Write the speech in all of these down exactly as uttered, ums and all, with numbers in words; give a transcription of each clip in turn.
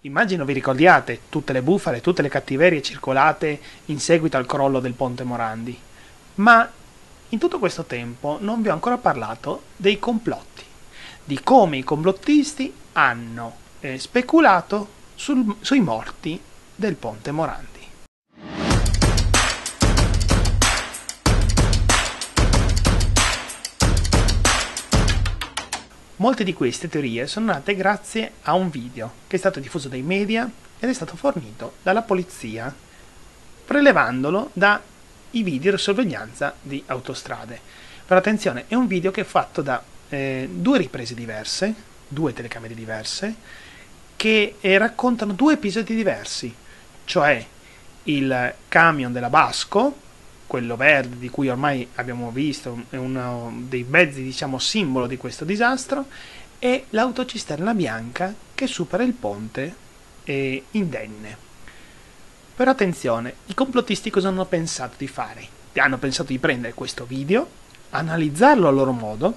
Immagino vi ricordiate tutte le bufale, tutte le cattiverie circolate in seguito al crollo del ponte Morandi, ma in tutto questo tempo non vi ho ancora parlato dei complotti, di come i complottisti hanno eh, speculato sul, sui morti del ponte Morandi. Molte di queste teorie sono nate grazie a un video che è stato diffuso dai media ed è stato fornito dalla polizia, prelevandolo dai video di sorveglianza di autostrade. Però attenzione, è un video che è fatto da eh, due riprese diverse, due telecamere diverse, che eh, raccontano due episodi diversi, cioè il camion della Basco, quello verde di cui ormai abbiamo visto è uno dei mezzi, diciamo, simbolo di questo disastro, e l'autocisterna bianca che supera il ponte eh, indenne. Però attenzione, i complottisti cosa hanno pensato di fare? Hanno pensato di prendere questo video, analizzarlo a loro modo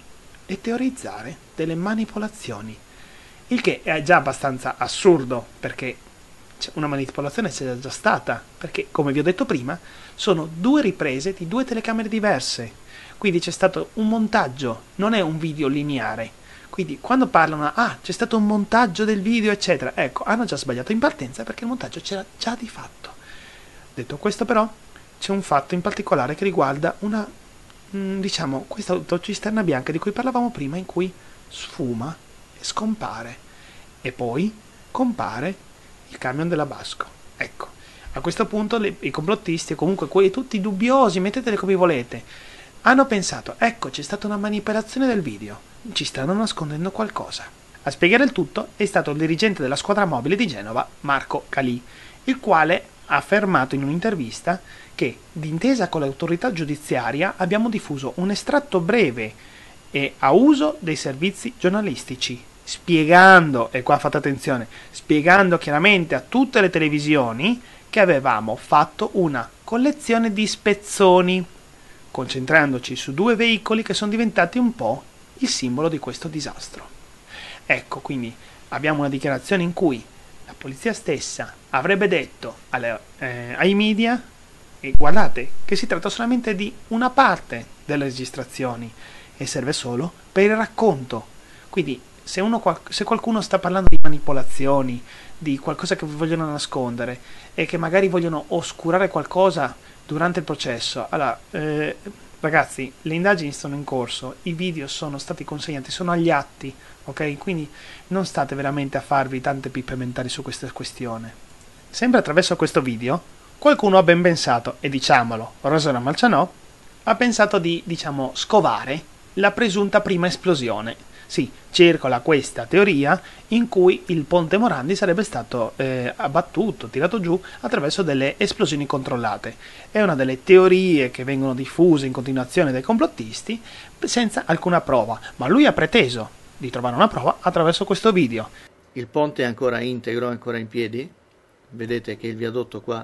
e teorizzare delle manipolazioni, il che è già abbastanza assurdo, perché una manipolazione c'è già stata, perché come vi ho detto prima sono due riprese di due telecamere diverse, quindi c'è stato un montaggio, non è un video lineare. Quindi quando parlano ah c'è stato un montaggio del video eccetera, ecco, hanno già sbagliato in partenza, perché il montaggio c'era già di fatto. Detto questo, però, c'è un fatto in particolare che riguarda una mh, diciamo questa autocisterna bianca di cui parlavamo prima, in cui sfuma e scompare e poi compare il camion della Basco. Ecco, a questo punto le, i complottisti, e comunque quelli tutti dubbiosi, metteteli come volete, hanno pensato, ecco, c'è stata una manipolazione del video, ci stanno nascondendo qualcosa. A spiegare il tutto è stato il dirigente della squadra mobile di Genova, Marco Calì, il quale ha affermato in un'intervista che, d'intesa con l'autorità giudiziaria, abbiamo diffuso un estratto breve e a uso dei servizi giornalistici, spiegando, e qua fate attenzione, spiegando chiaramente a tutte le televisioni che avevamo fatto una collezione di spezzoni, concentrandoci su due veicoli che sono diventati un po' il simbolo di questo disastro. Ecco, quindi abbiamo una dichiarazione in cui la polizia stessa avrebbe detto alle, eh, ai media, e guardate che si tratta solamente di una parte delle registrazioni e serve solo per il racconto. Quindi se, uno, se qualcuno sta parlando di manipolazioni, di qualcosa che vogliono nascondere e che magari vogliono oscurare qualcosa durante il processo, allora eh, ragazzi, le indagini sono in corso, i video sono stati consegnati, sono agli atti, ok? Quindi non state veramente a farvi tante pippe mentali su questa questione. Sempre attraverso questo video qualcuno ha ben pensato, e diciamolo, Rosanna Marcianò ha pensato di, diciamo, scovare la presunta prima esplosione. Sì, circola questa teoria in cui il ponte Morandi sarebbe stato eh, abbattuto, tirato giù attraverso delle esplosioni controllate. È una delle teorie che vengono diffuse in continuazione dai complottisti senza alcuna prova, ma lui ha preteso di trovare una prova attraverso questo video. Il ponte è ancora integro, è ancora in piedi. Vedete che il viadotto qua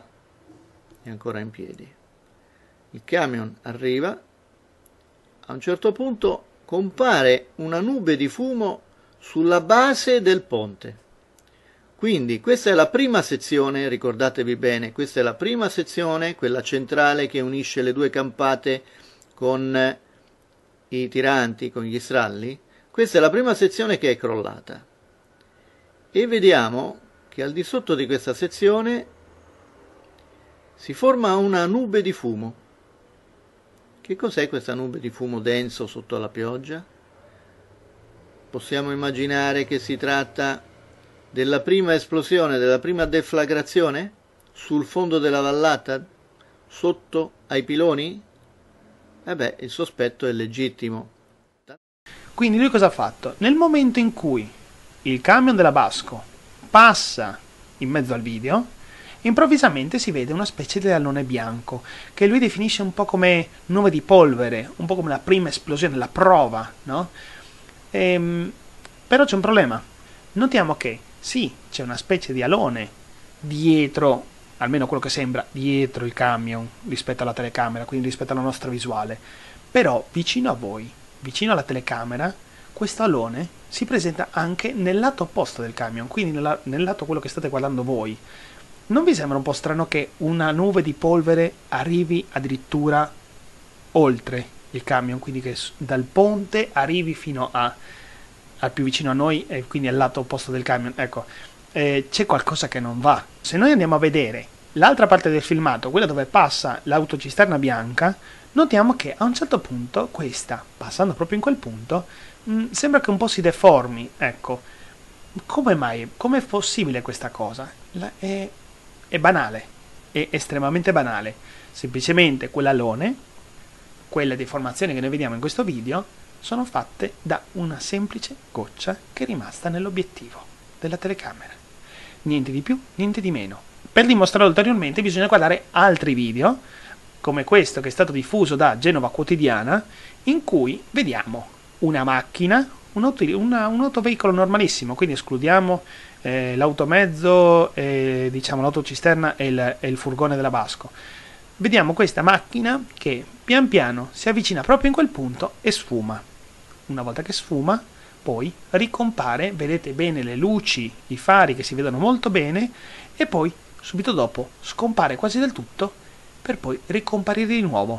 è ancora in piedi. Il camion arriva, a un certo punto compare una nube di fumo sulla base del ponte. Quindi questa è la prima sezione, ricordatevi bene, questa è la prima sezione, quella centrale che unisce le due campate con i tiranti, con gli stralli. Questa è la prima sezione che è crollata. E vediamo che al di sotto di questa sezione si forma una nube di fumo. Che cos'è questa nube di fumo denso sotto la pioggia? Possiamo immaginare che si tratta della prima esplosione, della prima deflagrazione sul fondo della vallata, sotto ai piloni? Eh beh, il sospetto è legittimo. Quindi lui cosa ha fatto? Nel momento in cui il camion della Basco passa in mezzo al video, improvvisamente si vede una specie di alone bianco, che lui definisce un po' come nube di polvere, un po' come la prima esplosione, la prova, no? Ehm, però c'è un problema. Notiamo che, sì, c'è una specie di alone dietro, almeno quello che sembra, dietro il camion rispetto alla telecamera, quindi rispetto alla nostra visuale, però vicino a voi, vicino alla telecamera, questo alone si presenta anche nel lato opposto del camion, quindi nella, nel lato quello che state guardando voi. Non vi sembra un po' strano che una nube di polvere arrivi addirittura oltre il camion, quindi che dal ponte arrivi fino a, al più vicino a noi e quindi al lato opposto del camion? Ecco, eh, c'è qualcosa che non va. Se noi andiamo a vedere l'altra parte del filmato, quella dove passa l'autocisterna bianca, notiamo che a un certo punto questa, passando proprio in quel punto, mh, sembra che un po' si deformi. Ecco, come mai? Com'è possibile questa cosa? La, è, è banale, è estremamente banale. Semplicemente quell'alone, quelle deformazioni che noi vediamo in questo video, sono fatte da una semplice goccia che è rimasta nell'obiettivo della telecamera. Niente di più, niente di meno. Per dimostrarlo ulteriormente bisogna guardare altri video, come questo che è stato diffuso da Genova Quotidiana, in cui vediamo una macchina, un, auto, una, un autoveicolo normalissimo, quindi escludiamo eh, l'automezzo, eh, diciamo l'autocisterna e il, e il furgone della Basco. Vediamo questa macchina che pian piano si avvicina proprio in quel punto e sfuma. Una volta che sfuma, poi ricompare, vedete bene le luci, i fari che si vedono molto bene, e poi subito dopo scompare quasi del tutto per poi ricomparire di nuovo.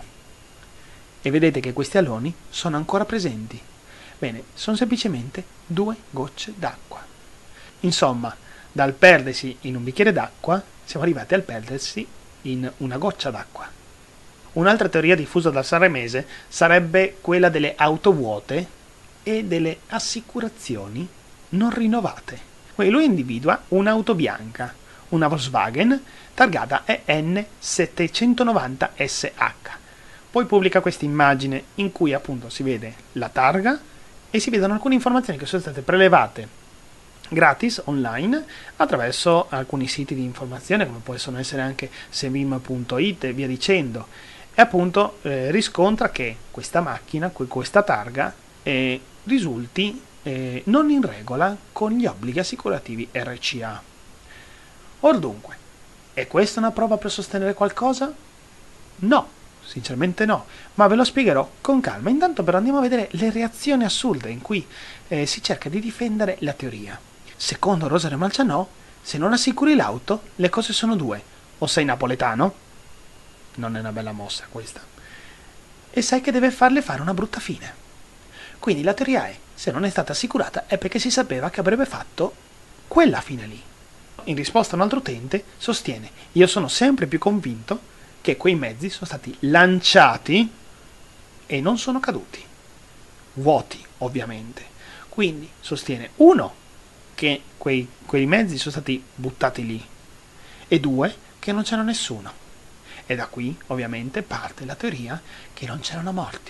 E vedete che questi aloni sono ancora presenti. Bene, sono semplicemente due gocce d'acqua. Insomma, dal perdersi in un bicchiere d'acqua siamo arrivati al perdersi in una goccia d'acqua. Un'altra teoria diffusa dal sanremese sarebbe quella delle auto vuote e delle assicurazioni non rinnovate. Quindi lui individua un'auto bianca, una Volkswagen targata E N settecentonovanta S H. Poi pubblica questa immagine in cui appunto si vede la targa e si vedono alcune informazioni che sono state prelevate gratis online attraverso alcuni siti di informazione, come possono essere anche sevim punto it e via dicendo, e appunto eh, riscontra che questa macchina, questa targa, eh, risulti eh, non in regola con gli obblighi assicurativi R C A. Or dunque, è questa una prova per sostenere qualcosa? No, sinceramente no, ma ve lo spiegherò con calma. Intanto però andiamo a vedere le reazioni assurde in cui eh, si cerca di difendere la teoria. Secondo Rosario Marcianò, se non assicuri l'auto, le cose sono due: o sei napoletano, non è una bella mossa questa, e sai che deve farle fare una brutta fine. Quindi la teoria è: se non è stata assicurata è perché si sapeva che avrebbe fatto quella fine lì. In risposta a un altro utente sostiene: io sono sempre più convinto che quei mezzi sono stati lanciati e non sono caduti. Vuoti, ovviamente. Quindi sostiene: uno, che quei, quei mezzi sono stati buttati lì, e due, che non c'era nessuno. E da qui, ovviamente, parte la teoria che non c'erano morti.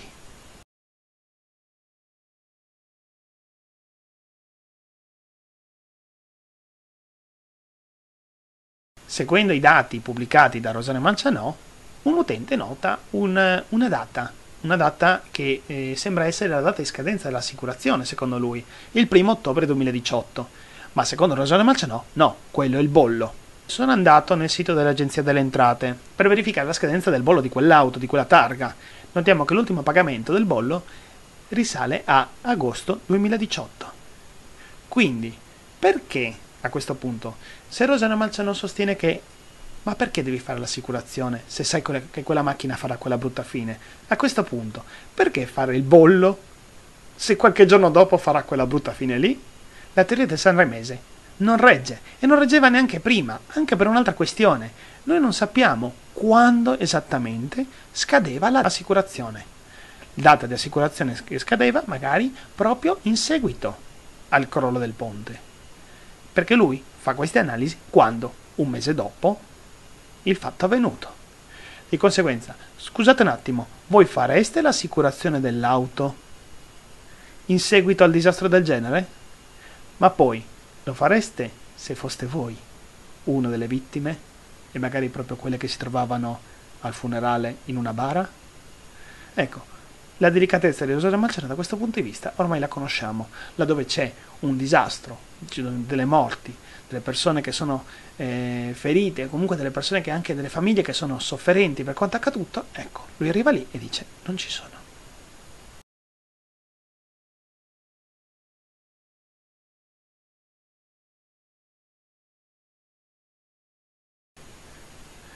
Seguendo i dati pubblicati da Rosario Marcianò, un utente nota un, una data, una data che eh, sembra essere la data di scadenza dell'assicurazione, secondo lui, il primo ottobre duemiladiciotto, ma secondo Rosario Marcianò no, quello è il bollo. Sono andato nel sito dell'Agenzia delle Entrate per verificare la scadenza del bollo di quell'auto, di quella targa. Notiamo che l'ultimo pagamento del bollo risale a agosto duemiladiciotto. Quindi, perché a questo punto, se Rosario Marcianò sostiene che ma perché devi fare l'assicurazione se sai che quella macchina farà quella brutta fine? A questo punto, perché fare il bollo se qualche giorno dopo farà quella brutta fine lì? La teoria del sanremese non regge, e non reggeva neanche prima, anche per un'altra questione. Noi non sappiamo quando esattamente scadeva l'assicurazione. Data di assicurazione che scadeva magari proprio in seguito al crollo del ponte. Perché lui fa queste analisi quando, un mese dopo, il fatto è avvenuto. Di conseguenza, scusate un attimo, voi fareste l'assicurazione dell'auto in seguito al disastro del genere? Ma poi, lo fareste se foste voi una delle vittime e magari proprio quelle che si trovavano al funerale in una bara? Ecco, la delicatezza di Rosario Marcianò da questo punto di vista ormai la conosciamo. Laddove c'è un disastro, delle morti, delle persone che sono eh, ferite, comunque delle persone che anche delle famiglie che sono sofferenti per quanto accaduto, ecco, lui arriva lì e dice: non ci sono.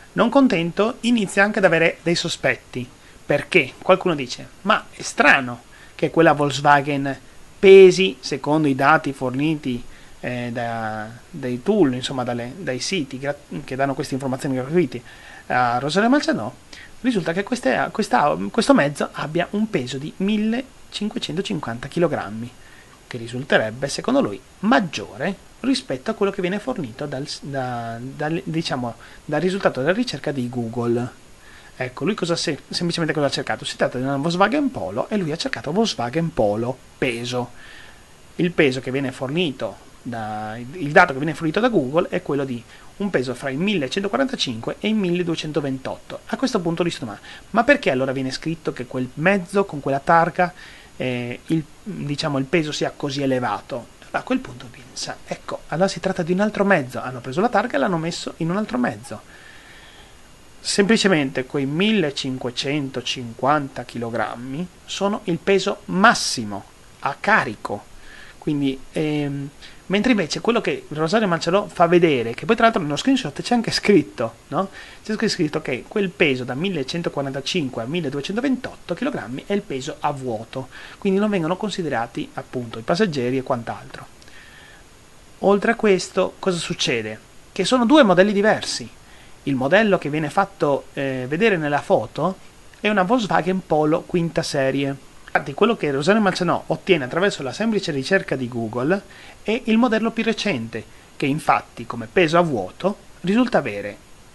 Non contento, inizia anche ad avere dei sospetti. Perché? Qualcuno dice, ma è strano che quella Volkswagen pesi, secondo i dati forniti eh, da, dai tool, insomma dalle, dai siti che danno queste informazioni gratuite a Rosario Marcianò, risulta che queste, questa, questo mezzo abbia un peso di millecinquecentocinquanta chilogrammi, che risulterebbe, secondo lui, maggiore rispetto a quello che viene fornito dal, da, dal, diciamo, dal risultato della ricerca di Google. Ecco, lui cosa se, semplicemente cosa ha cercato? Si tratta di una Volkswagen Polo e lui ha cercato Volkswagen Polo peso. Il peso che viene fornito, da, il dato che viene fornito da Google è quello di un peso fra i millecentoquarantacinque e i milleduecentoventotto. A questo punto lui si domanda, ma perché allora viene scritto che quel mezzo con quella targa, eh, il, diciamo, il peso sia così elevato? A quel punto pensa, ecco, allora si tratta di un altro mezzo, hanno preso la targa e l'hanno messo in un altro mezzo. Semplicemente quei millecinquecentocinquanta kg sono il peso massimo a carico. Quindi, ehm, mentre invece quello che Rosario Marcianò fa vedere, che poi tra l'altro nello screenshot c'è anche scritto, no? C'è scritto che quel peso da millecentoquarantacinque a milleduecentoventotto kg è il peso a vuoto, quindi non vengono considerati appunto i passeggeri e quant'altro. Oltre a questo, cosa succede? Che sono due modelli diversi. Il modello che viene fatto eh, vedere nella foto è una Volkswagen Polo quinta serie. Infatti quello che Rosario Marcianò ottiene attraverso la semplice ricerca di Google è il modello più recente, che infatti come peso a vuoto risulta avere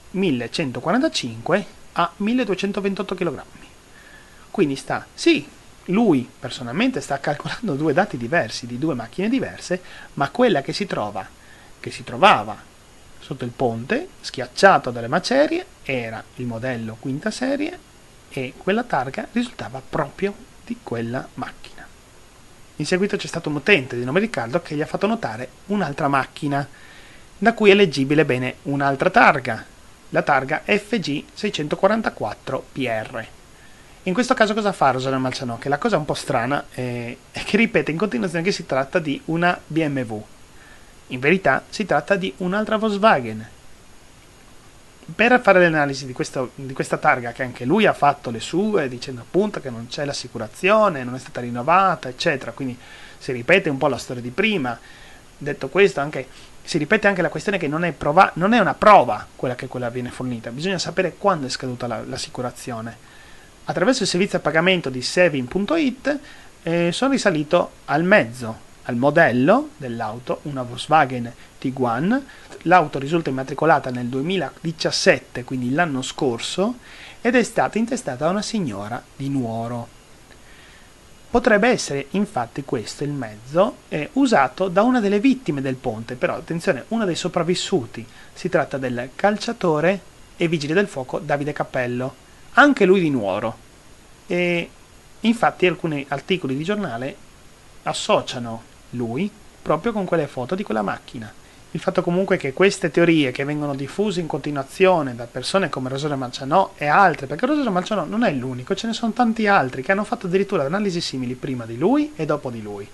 millecentoquarantacinque a milleduecentoventotto kg. Quindi sta, sì, lui personalmente sta calcolando due dati diversi di due macchine diverse, ma quella che si trova, che si trovava sotto il ponte, schiacciato dalle macerie, era il modello quinta serie e quella targa risultava proprio di quella macchina. In seguito c'è stato un utente di nome Riccardo che gli ha fatto notare un'altra macchina, da cui è leggibile bene un'altra targa, la targa F G seicentoquarantaquattro P R. In questo caso cosa fa Rosario Marcianò? Che la cosa un po' strana è, è che ripete in continuazione che si tratta di una B M W. In verità si tratta di un'altra Volkswagen. Per fare l'analisi di, questo, di questa targa, che anche lui ha fatto le sue, dicendo appunto che non c'è l'assicurazione, non è stata rinnovata, eccetera, quindi si ripete un po' la storia di prima. Detto questo, anche, si ripete anche la questione che non è, prova, non è una prova quella che quella viene fornita, bisogna sapere quando è scaduta la, l'assicurazione. Attraverso il servizio a pagamento di Saving punto it eh, sono risalito al mezzo, al modello dell'auto, una Volkswagen Tiguan. L'auto risulta immatricolata nel duemiladiciassette, quindi l'anno scorso, ed è stata intestata a una signora di Nuoro. Potrebbe essere infatti questo il mezzo eh, usato da una delle vittime del ponte, però attenzione, uno dei sopravvissuti, si tratta del calciatore e vigile del fuoco Davide Cappello, anche lui di Nuoro. E infatti alcuni articoli di giornale associano lui proprio con quelle foto di quella macchina. Il fatto comunque che queste teorie che vengono diffuse in continuazione da persone come Rosario Marcianò e altre, perché Rosario Marcianò non è l'unico, ce ne sono tanti altri che hanno fatto addirittura analisi simili prima di lui e dopo di lui.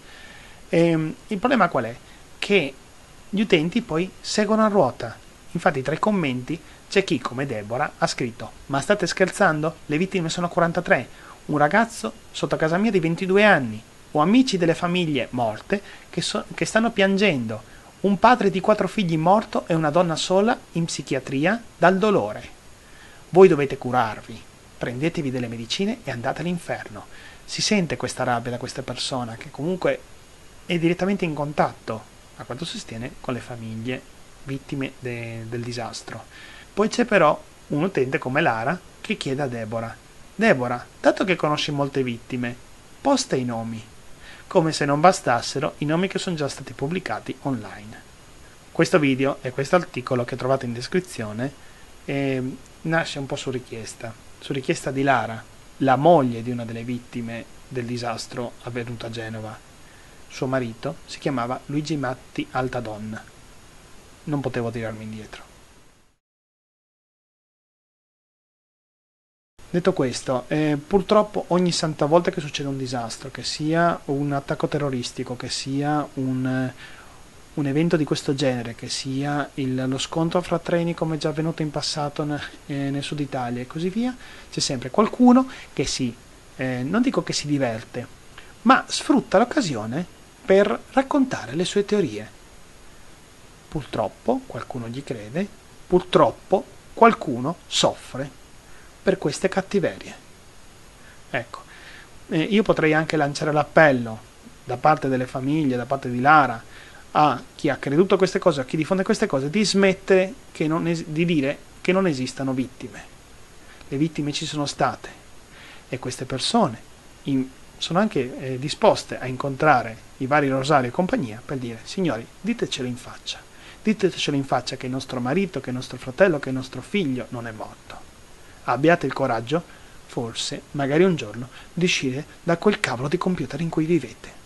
E, il problema qual è? Che gli utenti poi seguono a ruota. Infatti tra i commenti c'è chi, come Deborah, ha scritto: ma state scherzando? Le vittime sono quarantatré, un ragazzo sotto casa mia di ventidue anni, o amici delle famiglie morte che, so- che stanno piangendo, un padre di quattro figli morto e una donna sola in psichiatria dal dolore. Voi dovete curarvi, prendetevi delle medicine e andate all'inferno. Si sente questa rabbia da questa persona che comunque è direttamente in contatto, a quanto sostiene, con le famiglie vittime de- del disastro. Poi c'è però un utente come Lara che chiede a Deborah: Deborah, dato che conosci molte vittime, posta i nomi. Come se non bastassero i nomi che sono già stati pubblicati online. Questo video e questo articolo che trovate in descrizione eh, nasce un po' su richiesta, su richiesta di Lara, la moglie di una delle vittime del disastro avvenuto a Genova. Suo marito si chiamava Luigi Matti Altadonna. Non potevo tirarmi indietro. Detto questo, eh, purtroppo ogni santa volta che succede un disastro, che sia un attacco terroristico, che sia un, un evento di questo genere, che sia il, lo scontro fra treni come già avvenuto in passato nel, eh, nel sud Italia e così via, c'è sempre qualcuno che si, eh, non dico che si diverte, ma sfrutta l'occasione per raccontare le sue teorie. Purtroppo qualcuno gli crede, purtroppo qualcuno soffre per queste cattiverie. Ecco, eh, io potrei anche lanciare l'appello da parte delle famiglie, da parte di Lara, a chi ha creduto a queste cose, a chi diffonde queste cose, di smettere che non es- di dire che non esistano vittime. Le vittime ci sono state e queste persone in, sono anche eh, disposte a incontrare i vari Rosario e compagnia per dire: signori, ditecelo in faccia, ditecelo in faccia che il nostro marito, che il nostro fratello, che il nostro figlio non è morto. Abbiate il coraggio, forse, magari un giorno, di uscire da quel cavolo di computer in cui vivete.